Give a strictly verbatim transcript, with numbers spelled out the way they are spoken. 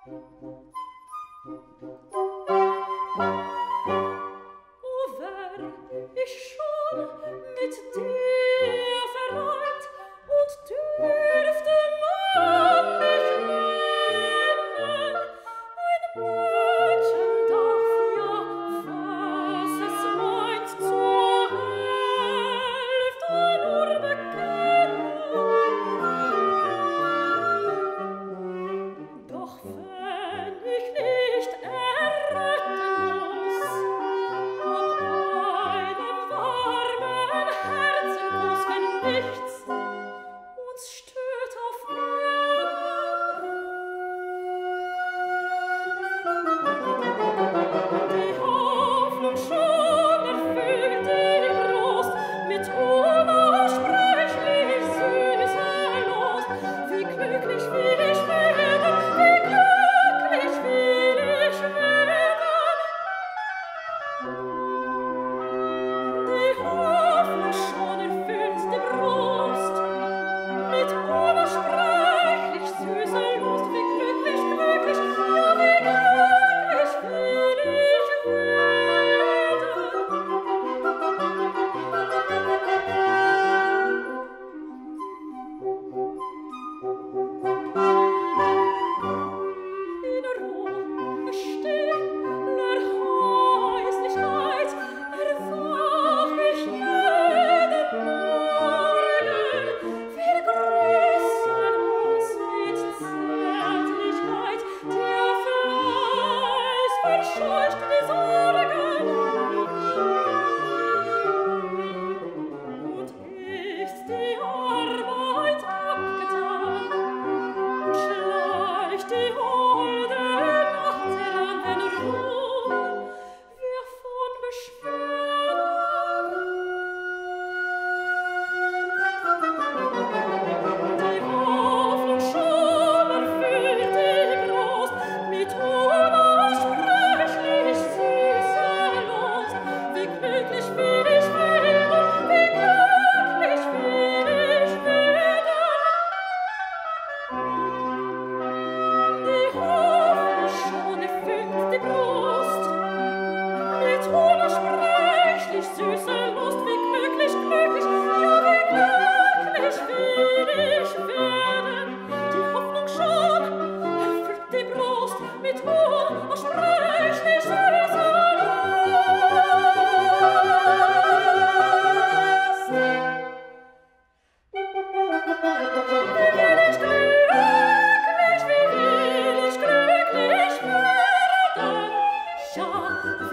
Ich schon mit dir vereint und dürfte man dich nennen. Ein Mädchen darf ja, was es meint, zur Hälfte nur bekennen. Doch wenn ich nicht erretten muss, ob einem warmen Herzenkuss, wenn nichts uns stört auf Erden. Die Hoffnung schon erfüllt die Brust mit unaussprechlich süßer Lust. Wie glücklich will ich werden, wie glücklich will ich werden. Die Hoffnung schon erfüllt die Brust mit unaussprechlich süßer Lust. Wie glücklich, glücklich, ja, wie glücklich will ich werden. In Ruhe, stiller Häuslichkeit erwach ich jeden Morgen. Wir grüßen uns mit Zärtlichkeit, der Fleiß verscheucht die Sorgen. Und ist die Arbeit abgetan, und schleicht die holde Nacht heran, wenn ruhen wir von Beschwerden. Die Hoffnung schon erfüllt die Brust mit unaussprechlich süßer Lust. Wie glücklich will ich werden, wie glücklich will ich werden. Die Hoffnung schon erfüllt die Brust mit unaussprechlich süßer Lust. Wie glücklich, glücklich, ja, wie glücklich will ich werden. Die Hoffnung schon erfüllt die Brust mit unaussprechlich süßer Lust. Wie will ich glücklich, wie will ich glücklich werden? Ja,